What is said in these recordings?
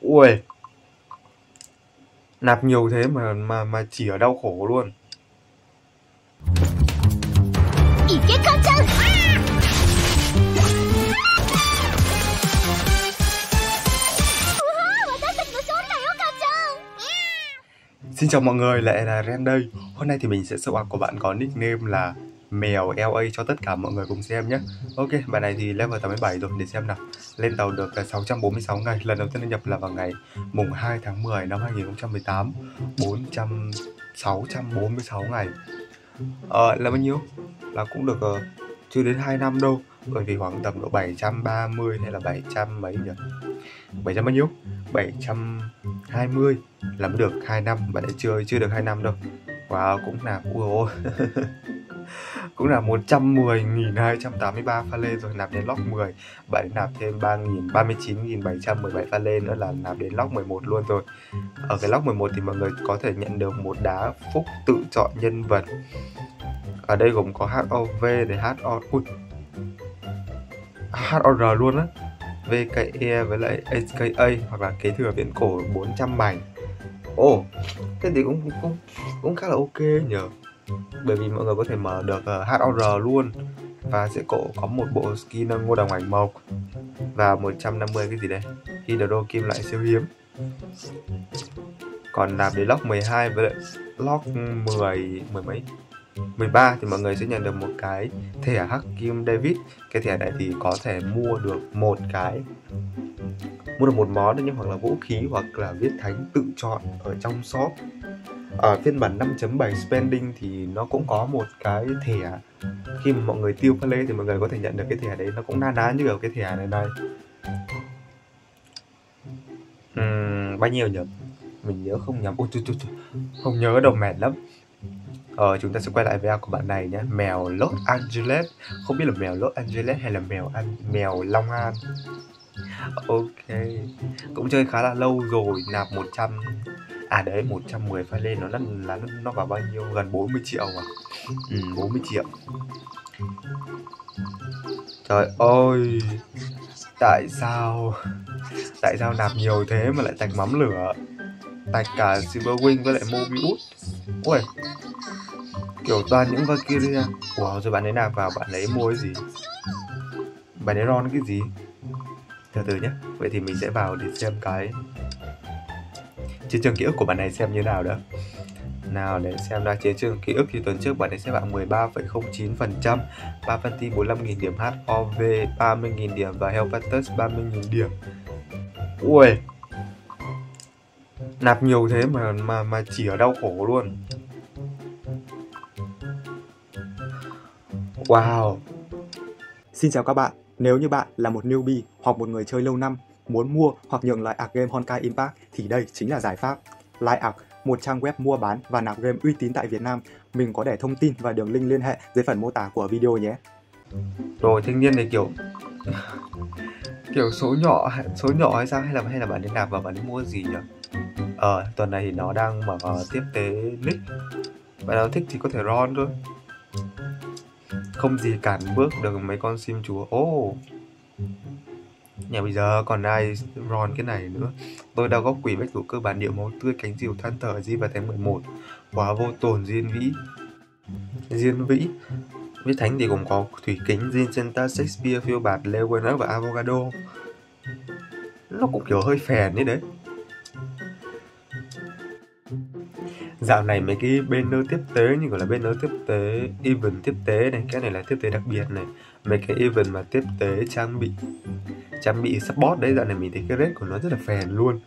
Ui, nạp nhiều thế mà chỉ ở đau khổ luôn. Xin chào mọi người, lại là Ren đây. Hôm nay thì mình sẽ show của bạn có nickname là mèo LA cho tất cả mọi người cùng xem nhé. Ok, bạn này thì level 87 rồi, để xem nào. Lên tàu được 646 ngày, lần đầu tiên đăng nhập là vào ngày mùng 2 tháng 10 năm 2018. 646 ngày. Là bao nhiêu? Là cũng được chưa đến 2 năm đâu. Bởi vì khoảng tầm độ 730 hay là 700 mấy nhỉ? 700 bao nhiêu? 720 là mới được 2 năm, bạn ấy chưa được 2 năm đâu. Wow, cũng là cũng là 110.283 pha lê rồi, nạp đến lock 10. Bạn ấy nạp thêm 39.717 pha lê nữa là nạp đến lock 11 luôn rồi. Ở cái lock 11 thì mọi người có thể nhận được một đá phúc tự chọn nhân vật. Ở đây gồm có HOV để HOR luôn á, VKE với lại HKA hoặc là kế thừa viễn cổ 400 mảnh. Thế thì cũng khá là ok nhờ. Bởi vì mọi người có thể mở được HOR luôn. Và sẽ có một bộ skin ngô đồng ảnh mộc. Và 150 cái gì đây, Hydro kim loại siêu hiếm. Còn nạp đến lock 12 với lại lock 10 mấy 13 thì mọi người sẽ nhận được một cái thẻ hắc kim David. Cái thẻ này thì có thể mua được một món nhưng hoặc là vũ khí hoặc là viết thánh tự chọn ở trong shop. Ở phiên bản 5.7 spending thì nó cũng có một cái thẻ, khi mà mọi người tiêu pha lê thì mọi người có thể nhận được cái thẻ đấy, nó cũng na ná như kiểu cái thẻ này đây. Bao nhiêu nhỉ? Mình nhớ không nhầm. Không nhớ đâu, mệt lắm. Chúng ta sẽ quay lại video của bạn này nhé. Mèo Los Angeles. Không biết là mèo Los Angeles hay là mèo Long An. Ok, cũng chơi khá là lâu rồi. Nạp 110 pha lên nó vào bao nhiêu? Gần 40 triệu à? 40 triệu. Trời ơi, tại sao nạp nhiều thế mà lại tạch mắm lửa, tạch cả Silverwing với lại Mobius. Ui, kiểu toàn những Valkyria. Ủa, rồi bạn ấy nạp vào, bạn ấy mua cái gì? Bạn ấy ron cái gì? Từ từ nhé. Vậy thì mình sẽ vào để xem cái chiến trường ký ức của bạn này xem như nào đó. Nào, để xem ra chiến trường ký ức thì tuần trước bạn ấy xếp hạng 13,09%, 3 phân ti 45.000 điểm, HOV 30.000 điểm và Hellfighters 30.000 điểm. Ui, nạp nhiều thế mà chỉ ở đau khổ luôn. Wow. Xin chào các bạn, nếu như bạn là một newbie hoặc một người chơi lâu năm muốn mua hoặc nhượng lại ạc game Honkai Impact thì đây chính là giải pháp. LiveArc, một trang web mua bán và nạp game uy tín tại Việt Nam. Mình có để thông tin và đường link liên hệ dưới phần mô tả của video nhé. Rồi, thanh niên này kiểu số nhỏ hay sao, hay là bạn ấy nạp vào bạn ấy mua gì nhỉ? Tuần này thì nó đang mở tiếp tế nick. Bạn nào thích thì có thể ron thôi. Không gì cản bước được mấy con sim chúa. Nhà bây giờ còn ai ron cái này nữa. Tôi đã góp quỷ bách thủ cơ bản điệu máu tươi cánh diều than thở di vào tháng 11. Quá vô tồn diên vĩ. Viết thánh thì cũng có thủy kính, Vincenta, Shakespeare, phiêu bạt, Leeuwenhoek và Avocado. Nó cũng kiểu hơi phèn ấy đấy. Dạo này mấy cái banner tiếp tế như gọi là banner tiếp tế, event tiếp tế này, cái này là tiếp tế đặc biệt này. Mấy cái event mà tiếp tế trang bị support đấy, dạo này mình thấy cái rate của nó rất là phèn luôn.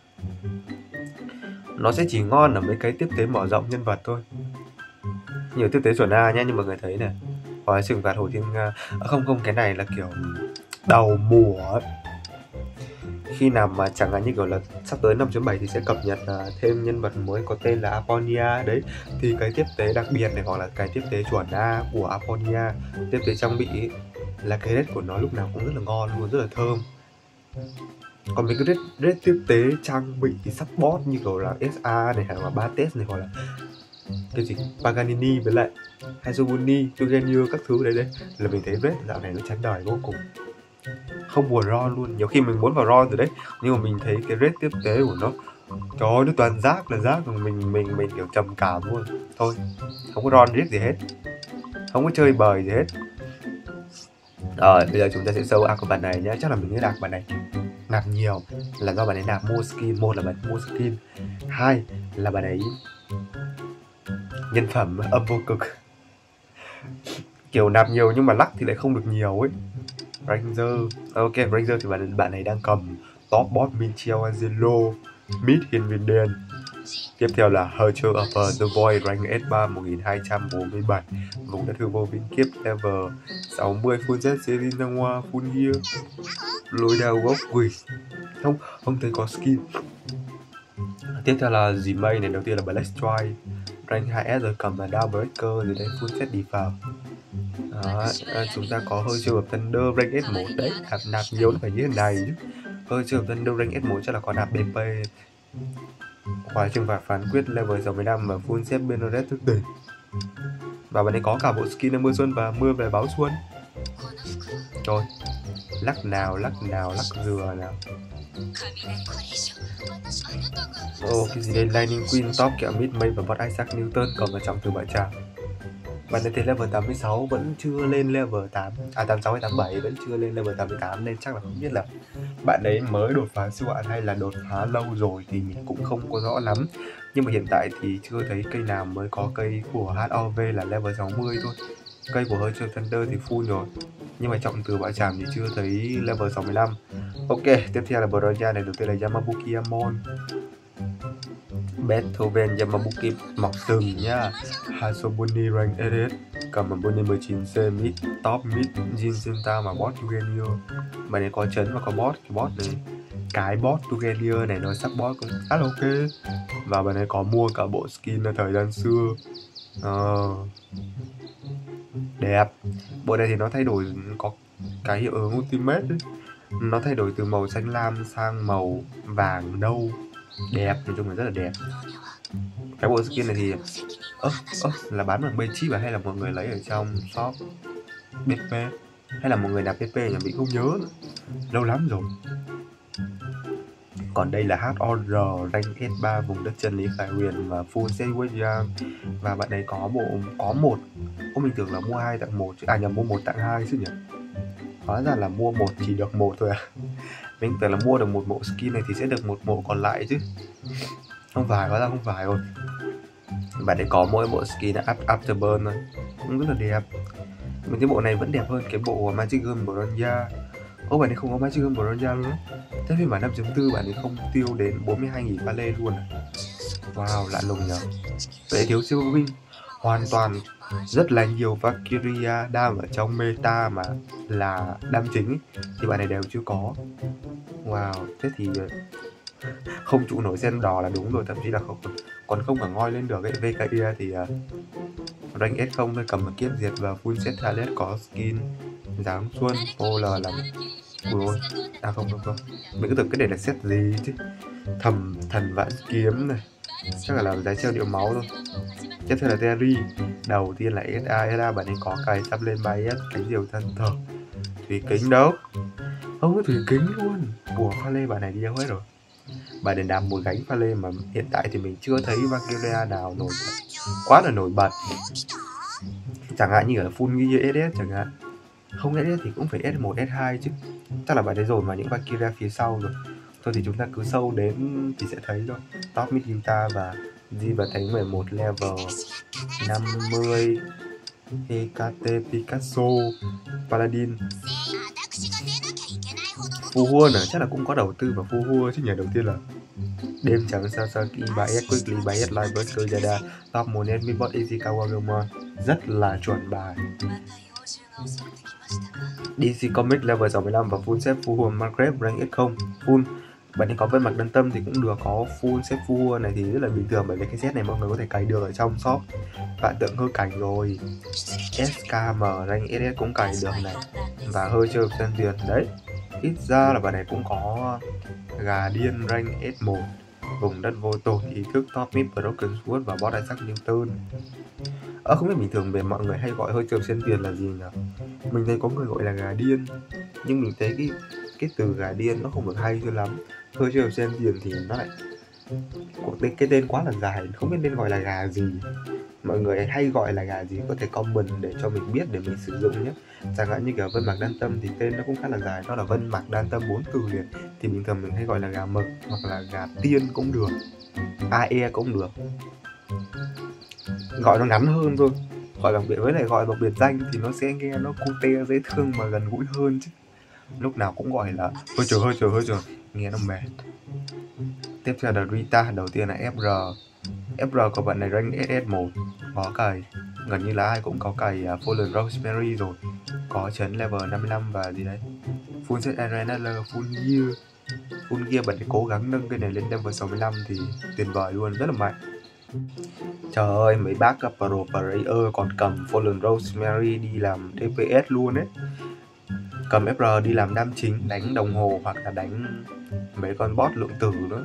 Nó sẽ chỉ ngon ở mấy cái tiếp tế mở rộng nhân vật thôi. Nhiều tiếp tế chuẩn A nhá, nhưng mà người thấy này, gói trừng phạt Hồ Thiên Nga. Không, cái này là kiểu đầu mùa ấy. Khi nào mà chẳng hạn như kiểu là sắp tới 5.7 thì sẽ cập nhật thêm nhân vật mới có tên là Apollonia đấy, thì cái tiếp tế đặc biệt này hoặc là cái tiếp tế chuẩn A của Apollonia, tiếp tế trang bị ấy, là cái rate của nó lúc nào cũng rất là ngon luôn, rất là thơm. Còn mấy cái rate tiếp tế trang bị thì support như kiểu là SA này hoặc là Bates này hoặc là cái gì Paganini với lại Hazobuni, Turgenio các thứ đấy là mình thấy rate dạo này nó chán đời vô cùng. Không buồn ron luôn. Nhiều khi mình muốn vào ron rồi đấy, nhưng mà mình thấy cái rate tiếp tế của nó, trời ơi, nó toàn rác là rác, mình kiểu trầm cảm luôn. Thôi, không có ron riết gì hết, không có chơi bời gì hết. Rồi, bây giờ chúng ta sẽ sâu arc của bạn này nhé. Chắc là mình nghĩ là bạn này nạp nhiều là do bạn ấy nạp mua skin. Một là bạn mua skin, hai là bạn ấy nhân phẩm âm vô cực, kiểu nạp nhiều nhưng mà lắc thì lại không được nhiều ấy. Ranger, ok, Ranger thì bạn này đang cầm top bot Minchel Angelo, mid Hiền. Tiếp theo là Hercher Upper The Void rank S3 1247, vùng đất hư vô vĩnh kiếp level 60, full set series ra hoa, full gear, lôi đao gốc quỷ. Không thấy có skin. Tiếp theo là dì mây này, đầu tiên là Black Strike rank 2S rồi, cầm là Downbreaker rồi đấy, full set default. Đó, chúng ta có hơi trường hợp Thunder rank S1 đấy, nạp nhiều nó phải như thế này chứ. Hơi trường hợp Thunder rank S1 chắc là có nạp BP. Khóa trừng phạt phán quyết level 65 và full set Benoret thức tỉnh. Và bạn ấy có cả bộ skin mưa xuân và mưa về báo xuân. Rồi, lắc nào, lắc dừa nào. Cái gì đây? Lightning Queen top kẹo mid mây và bot Isaac Newton còn vào trọng từ bãi tràng. Bạn ấy thì level 86 vẫn chưa lên level 86 hay 87 vẫn chưa lên level 88, nên chắc là không biết là bạn ấy mới đột phá siêu hạn hay là đột phá lâu rồi thì mình cũng không có rõ lắm. Nhưng mà hiện tại thì chưa thấy cây nào mới có cây của HOV là level 60 thôi. Cây của hơi chơi Thunder thì full rồi, nhưng mà trọng từ bãi tràm thì chưa thấy level 65. Ok, tiếp theo là Bronya này, đầu tiên là Yamabuki Amon, Beethoven Yamabuki mọc sừng nhá. Hasobuni rank SS, cầm bằng Bonnie 19C mid, top mid, Jin Senta mà bot Tugenier. Bạn ấy có chấn và có bot, cái bot này, cái bot Tugenier này nó sắp bot cũng khá là ok. Và bạn ấy có mua cả bộ skin ở thời gian xưa. Đẹp. Bộ này thì nó thay đổi, có cái hiệu ứng ultimate ấy. Nó thay đổi từ màu xanh lam sang màu vàng nâu. Đẹp, nói chung là rất là đẹp. Cái bộ skin này thì là bán bằng bên chip hay là mọi người lấy ở trong shop BP, hay là một người nạp BP nhà mình không nhớ nữa, lâu lắm rồi. Còn đây là HOR rank S3 vùng đất chân lý Khải Huyền và full set West. Và bạn ấy có một, mình tưởng là mua 2 tặng 1 chứ, nhầm, mua 1 tặng 2 chứ nhỉ. Hóa ra là mua 1 chỉ được 1 thôi à. Mình tưởng là mua được một bộ skin này thì sẽ được một bộ còn lại chứ. Không phải, hóa ra không phải rồi. Bạn ấy có mỗi bộ skin là Afterburn thôi, cũng rất là đẹp. Mình thấy bộ này vẫn đẹp hơn cái bộ Magic Gun Bronya. Bạn ấy không có Magic Gun Bronya luôn á. Thế phiên bản 5.4 bạn ấy không tiêu đến 42.000 pale luôn à. Wow, lạ lùng nhờ. Vậy thiếu siêu win hoàn toàn, rất là nhiều Valkyria đam ở trong meta mà là đam chính ấy, thì bạn này đều chưa có. Wow, thế thì không trụ nổi sen đỏ là đúng rồi, thậm chí là còn không cả ngoi lên được ấy. VKIA thì rank S0 thôi, cầm một kiếp diệt và full set Thalet có skin dáng xuân. OL là ui, không, mình cứ tưởng cái này là set gì chứ. Thần vạn kiếm này, chắc là làm giá treo điệu máu thôi. Tiếp theo là Terry, đầu tiên là SA bạn ấy có cài sắp lên 3S cánh diều thân thờ. Thủy kính đâu, không có thủy kính luôn. Của pha lê bạn này đi đâu hết rồi. Bạn ấy đạp một gánh pha lê mà hiện tại thì mình chưa thấy Valkyria nào quá là nổi bật. Chẳng hạn như ở full gear SS chẳng hạn, không SS thì cũng phải S1, S2 chứ. Chắc là bạn ấy dồn vào những Valkyria phía sau rồi. Thôi thì chúng ta cứ sâu đến thì sẽ thấy thôi. Top mid Yuta và Di và Thánh 11 level 50, EKT Picasso, Paladin. Fuhua nữa, chắc là cũng có đầu tư vào Fuhua chứ nhỉ. Đầu tiên là đêm trắng Sasaki 3S, Quickly 3S, Lightburster Yada, Top Monet, Midbot, Ishikawa Gilmore. Rất là chuẩn bài. DC Comics level 65 và full set Fuhua Margaret rank S0 full. Bạn ấy có vân mặt đơn tâm thì cũng được, có full set Fuhua này thì rất là bình thường, bởi vì cái set này mọi người có thể cày được ở trong shop. Vạn tượng hư cảnh rồi, SKM rank SS cũng cày được này, và hơi chơi chân tiền đấy. Ít ra là bạn này cũng có gà điên rank S1, vùng đất vô tội, ý thức top mid Broken Sword và bot Isaac Newton. Không biết bình thường về mọi người hay gọi hơi trượt xen tiền là gì nhỉ? Mình thấy có người gọi là gà điên, nhưng mình thấy cái từ gà điên nó không được hay cho lắm. Hơi trượt xen tiền thì nó lại cái tên quá là dài, không biết nên gọi là gà gì. Mọi người hay gọi là gà gì có thể comment để cho mình biết để mình sử dụng nhé. Chẳng hạn như kiểu Vân Mạc Đan Tâm thì tên nó cũng khá là dài, nó là Vân Mạc Đan Tâm 4 từ liền. Thì bình thường mình hay gọi là gà mực hoặc là gà tiên cũng được, AE cũng được, gọi nó ngắn hơn thôi. Gọi bằng biệt với lại gọi bằng biệt danh thì nó sẽ nghe nó cute dễ thương mà gần gũi hơn chứ. Lúc nào cũng gọi là hơi trời, nghe nó mệt. Tiếp theo là Rita, đầu tiên là FR. FR của bạn này rank SS1, có cày, gần như là ai cũng có cày Fallen Rosemary rồi, có chấn level 55 và gì đấy, full set arena full gear. Full gear bạn ấy cố gắng nâng cái này lên level 65 thì tuyệt vời luôn, rất là mạnh. Trời ơi, mấy bác pro player còn cầm Fallen Rosemary đi làm DPS luôn ấy. Cầm FR đi làm đam chính, đánh đồng hồ hoặc là đánh mấy con boss lượng tử nữa.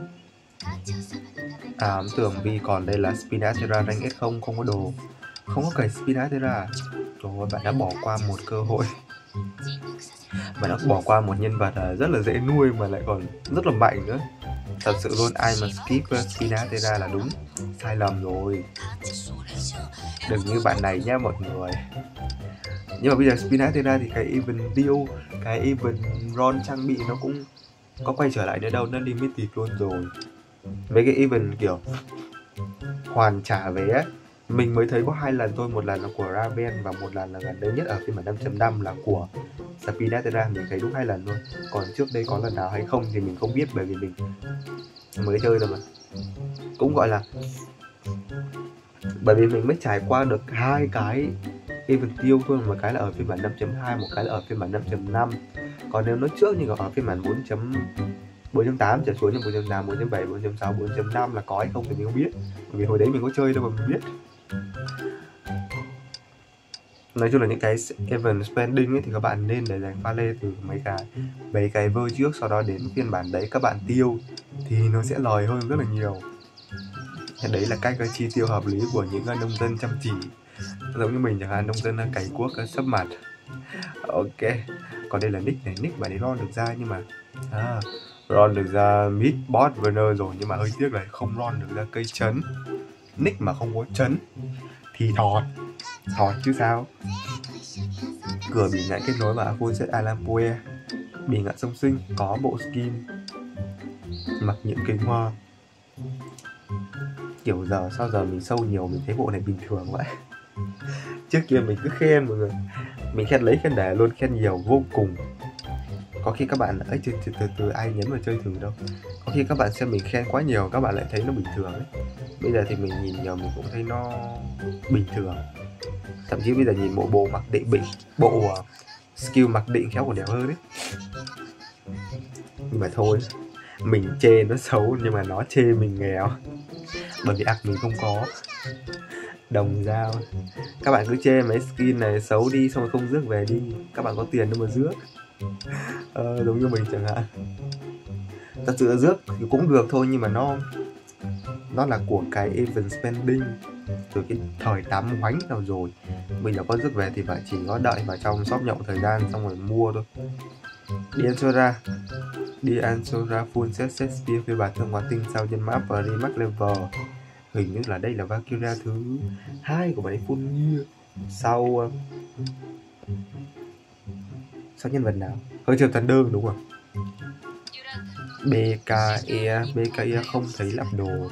Ấn tượng vì còn đây là Spinatera rank S0, không có đồ, không có cày Spinatera. Trời ơi, bạn đã bỏ qua một cơ hội. Bạn đã bỏ qua một nhân vật rất là dễ nuôi mà lại còn rất là mạnh nữa. Thật sự luôn, ai mà skip Spinatera là đúng sai lầm rồi. Đừng như bạn này nhá mọi người. Nhưng mà bây giờ Spinatera thì cái event tiêu, cái event Ron trang bị nó cũng có quay trở lại nữa đâu, nó limited luôn rồi. Mấy cái event kiểu hoàn trả vé ấy, mình mới thấy có 2 lần thôi, một lần là của Raven và một lần là gần đây nhất ở phiên bản 5.5 là của Spinatera. Mình thấy đúng 2 lần thôi, còn trước đây có lần nào hay không thì mình không biết, bởi vì mình mới chơi thôi mà. Cũng gọi là bởi vì mình mới trải qua được 2 cái event tiêu thôi, một cái là ở phiên bản 5.2, một cái là ở phiên bản 5.5. Còn nếu nó trước như ở phiên bản 4.8 trở xuống, như 4.8, 4.7, 4.6, 4.5 là có hay không thì mình không biết, bởi vì hồi đấy mình có chơi đâu mà mình biết. Nói chung là những cái event spending ấy thì các bạn nên để dành pha lê từ mấy cái vơ trước, sau đó đến phiên bản đấy các bạn tiêu thì nó sẽ lời hơn rất là nhiều. Đấy là cách chi tiêu hợp lý của những nông dân chăm chỉ, giống như mình chẳng hạn, nông dân cày cuốc sắp mặt. Ok, còn đây là Nick này, Nick bạn ấy ron được ra, nhưng mà ron được ra mid boss Werner rồi, nhưng mà hơi tiếc là không ron được ra cây chấn. Nick mà không có chấn thì thọt chứ sao. Cửa bị ngạn kết nối và full set Alampoe, bị ngạn sông sinh, có bộ skin mặc nhiệm cây hoa. Kiểu sao giờ mình sâu nhiều mình thấy bộ này bình thường vậy. Trước kia mình cứ khen mọi người, mình khen lấy khen để luôn, khen nhiều vô cùng. Có khi các bạn ấy từ ai nhấn vào chơi thử đâu, có khi các bạn xem mình khen quá nhiều các bạn lại thấy nó bình thường ấy. Bây giờ thì mình nhìn nhiều mình cũng thấy nó bình thường. Thậm chí bây giờ nhìn bộ mặc định bộ skill mặc định khéo còn đẹp hơn ấy. Nhưng mà thôi, mình chê nó xấu nhưng mà nó chê mình nghèo, bởi vì mình không có đồng dao. Các bạn cứ chê mấy skin này xấu đi, xong rồi không rước về đi, các bạn có tiền đâu mà rước. Giống như mình chẳng hạn. Thật sự là rước thì cũng được thôi, nhưng mà nó là của cái event spending từ cái thời 8 ngoánh nào rồi. Bây giờ có rước về thì phải chỉ có đợi vào trong shop nhậu thời gian xong rồi mua thôi. Đi Ansora full set Shakespeare phiên bản thương quán tinh sau nhân map và remax level. Hình như là đây là Valkyria thứ 2 của bạn ấy full gear. Sau nhân vật nào? Hơi chiều Thunder đúng không? BKE không thấy lắp đồ.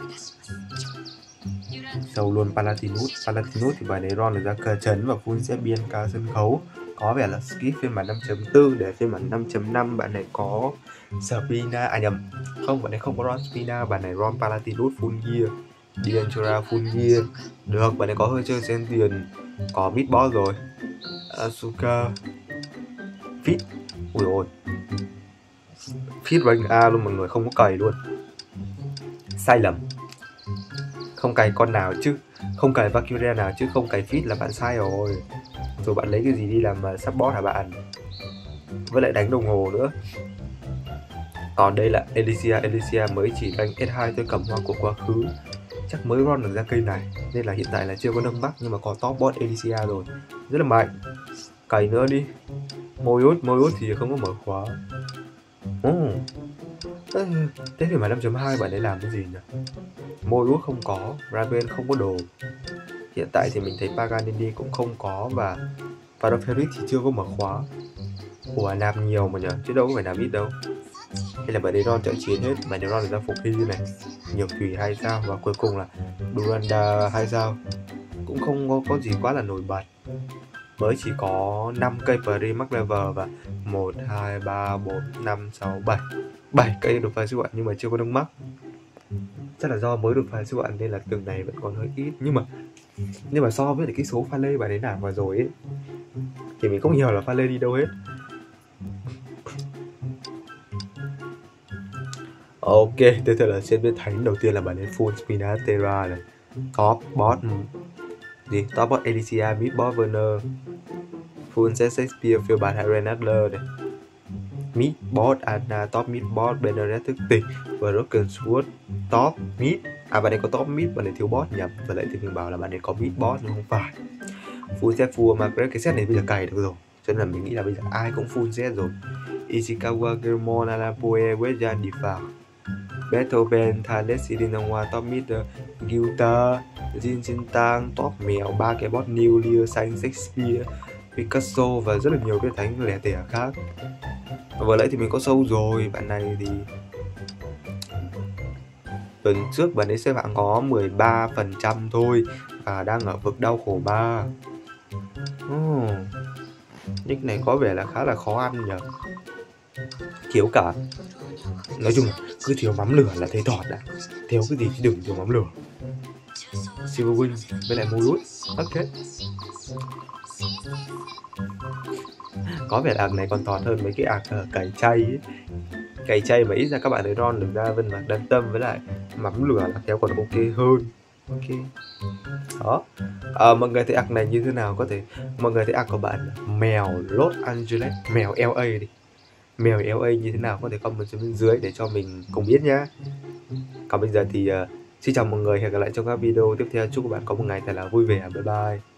Sâu luôn Palatinus thì bài này ron được ra cờ chấn và full set Bianca sân khấu. Có vẻ là skip phiên bản 5.4 để phiên bản 5.5 bạn này có Spina, nhầm, không, bạn này không có ron Spina, bạn này ron Palatinus full gear, Dianchora full gear. Được, bạn này có hơi chơi xen tiền, có mid boss rồi. Asuka fit, ui ôi, fit rank A luôn mọi người, không có cày luôn. Sai lầm, không cày con nào chứ, không cày Valkyria nào chứ không cày fit là bạn sai rồi. Rồi bạn lấy cái gì đi làm support hả bạn? Với lại đánh đồng hồ nữa. Còn đây là Elysia mới chỉ rank S2 tôi cầm hoa của quá khứ. chắc mới ron được ra cây này nên là hiện tại là chưa có nâng bắc, nhưng mà có top bot Alicia rồi, rất là mạnh. Cày nữa đi. Môi út thì không có mở khóa. Thế thì mà 5.2 bạn ấy làm cái gì nhỉ? Môi út không có, Raven không có đồ. Hiện tại thì mình thấy Paganini cũng không có, và Paraferit thì chưa có mở khóa. Ủa, nạp nhiều mà nhỉ, chứ đâu có phải nạp ít đâu. Hay là bạn ấy ron trợ chiến hết, bạn ấy ron ra phục hy này, nhiều thủy 2 sao, và cuối cùng là Duranda 2 sao. Cũng không có gì quá là nổi bật. Mới chỉ có 5 cây Pri max level và 1, 2, 3, 4, 5, 6, 7 7 cây đột phá siêu hạn nhưng mà chưa có nâng mắc. Chắc là do mới đột phá siêu hạn nên là tường này vẫn còn hơi ít. Nhưng mà so với cái số pha lê bạn ấy nạp vào rồi ấy, thì mình không hiểu là pha lê đi đâu hết. Ok, tiếp theo là trên bên thánh. Đầu tiên là bạn ấy full Spinatera này, top bot gì, top bot Alicia, mid bot Werner, full set Shakespeare phiêu bản Harry Nadler này, mid bot Anna, top mid bot Beneret thức tỉnh và Broken Sword top mid. Bạn ấy có top mid, bạn ấy thiếu bot nhầm. Và lại thì mình bảo là bạn ấy có mid bot nhưng không phải. Full set full Margaret, cái set này bây giờ cày được rồi, cho nên là mình nghĩ là bây giờ ai cũng full set rồi. Ishikawa, Germon, Alapoe, Wejan, Defar, Beethoven, Thales, Sidinawa, top mid, Gilta, Jin Jintang, top mèo, 3 cái bot new, Lear, xanh, Shakespeare, Picasso và rất là nhiều cái thánh lẻ tẻ khác. Vừa nãy thì mình có sâu rồi, bạn này thì tuần trước bạn ấy xếp hạng có 13% thôi và đang ở vực đau khổ 3. Nick này có vẻ là khá là khó ăn nhỉ. Thiếu cả, nói chung là cứ thiếu mắm lửa là thấy thọt đã. Thiếu cái gì chứ đừng thiếu mắm lửa. Silver Wing với lại Murut. Ok. Có vẻ ạc này còn thọt hơn mấy cái ạc cày chay ấy. Cày chay mà ít ra các bạn ấy ron được ra Vân Mạc Đan Tâm với lại mắm lửa là kéo còn ok hơn. Ok. Đó. Mọi người thấy ạc này như thế nào? Có thể mọi người thấy ạc của bạn mèo Los Angeles, mèo LA đi, mèo LA như thế nào có thể comment xuống bên dưới để cho mình cùng biết nhá. Còn bây giờ thì xin chào mọi người, hẹn gặp lại trong các video tiếp theo. Chúc các bạn có một ngày thật là vui vẻ. Bye bye.